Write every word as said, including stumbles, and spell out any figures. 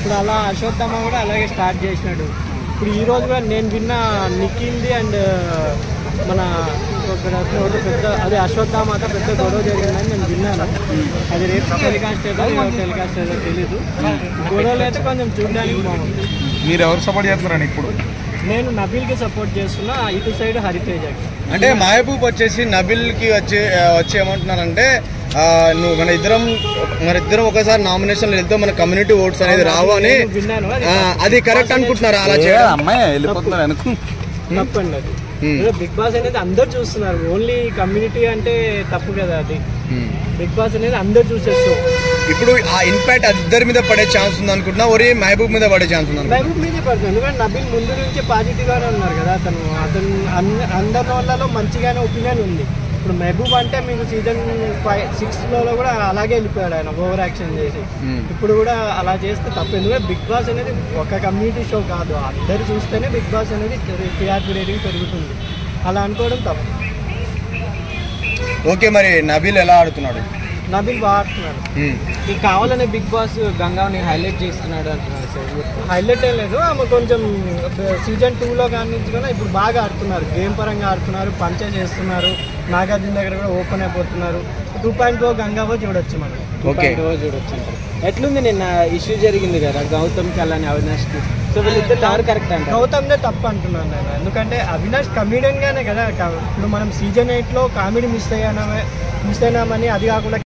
ఇప్పుడు అలా అశ్వత్థామ కూడా అలాగే స్టార్ట్ చేసినాడు. ఇప్పుడు ఈ రోజు కూడా నేను విన్న నిఖిల్ది అండ్ మన పెద్ద అదే అశ్వత్థామతో పెద్ద గొడవ జరిగిందని నేను విన్నాను. అది రేపు టెలికాస్ట్ ఏదో టెలికాస్ట్ ఏదో తెలీదు. గొడవలు అయితే కొంచెం చూడడానికి బాగుంది. మీరు ఎవరు సపోర్ట్ చేస్తున్నారండి ఇప్పుడు? నేను నబిల్కి సపోర్ట్ చేస్తున్నా, ఇటు సైడ్ హరితేజకి. అంటే మహబూబ్ వచ్చేసి నబిల్కి వచ్చి వచ్చి ఏమంటున్నారంటే నువ్వు మన ఇద్దరం మన ఇద్దరం ఒకసారి నామినేషన్లు వెళ్తే మన కమ్యూనిటీ ఓట్స్ అనేది రావు అని విన్నాను. అది కరెక్ట్ అనుకుంటున్నారా? అలా చేయడం అమ్మాయి వెళ్ళిపోతున్నారు అనుకో తప్పండి. అది బిగ్ బాస్ అనేది అందరు చూస్తున్నారు, ఓన్లీ కమ్యూనిటీ అంటే తప్పు కదా. అది బిగ్ బాస్ అనేది అందరు చూసేస్తూ ఇప్పుడు ఆ ఇంపాక్ట్ ఇద్దరి మీద పడే ఛాన్స్ ఉంది అనుకుంటున్నా, ఒరే మహబూబ్ మీద పడే ఛాన్స్ ఉంది? మహబూబ్ మీదే పడుతుంది, ఎందుకంటే నబిల్ ముందు నుంచి పాజిటివ్ గానే ఉన్నారు కదా. అతను అతను అందరి వాళ్ళలో మంచిగానే ఒపీనియన్ ఉంది. ఇప్పుడు మహబూబ్ అంటే మీకు సీజన్ ఫైవ్ సిక్స్ లో కూడా అలాగే వెళ్ళిపోయాడు ఆయన, ఓవర్ యాక్షన్ చేసి. ఇప్పుడు కూడా అలా చేస్తే తప్పు, ఎందుకంటే బిగ్ బాస్ అనేది ఒక కమ్యూనిటీ షో కాదు, అందరు చూస్తేనే బిగ్ బాస్ అనేది టీఆర్పీ రేటింగ్ పెరుగుతుంది. అలా అనుకోవడం తప్పు. ఓకే, మరి నబిల్ ఎలా ఆడుతున్నాడు? నబిల్ బాగా ఆడుతున్నాడు. ఈ కావాలనే బిగ్ బాస్ గంగాని హైలైట్ చేస్తున్నాడు అంటున్నారు సార్. హైలైట్ ఏం లేదు, ఆమె కొంచెం సీజన్ టూలో కానీ నుంచి కూడా ఇప్పుడు బాగా ఆడుతున్నారు, గేమ్ పరంగా ఆడుతున్నారు, పంచే చేస్తున్నారు. నాగార్జున దగ్గర కూడా ఓపెన్ అయిపోతున్నారు. టూ పాయింట్ ఓ గంగావో చూడొచ్చు మనం, టూ పాయింట్ ఓ చూడొచ్చు. అంటే ఎట్లుంది నిన్న ఇష్యూ జరిగింది కదా గౌతమ్ కళ్యాణ్ అవినాష్కి, సో వీళ్ళిద్దరు ఎవరు కరెక్ట్ అంటే? గౌతమ్దే తప్పు అంటున్నాను నేను, ఎందుకంటే అవినాష్ కమెడియన్ గానే కదా. ఇప్పుడు మనం సీజన్ ఎయిట్ లో కామెడీ మిస్ అయ్యామే మిస్ అయినామని అది కాకుండా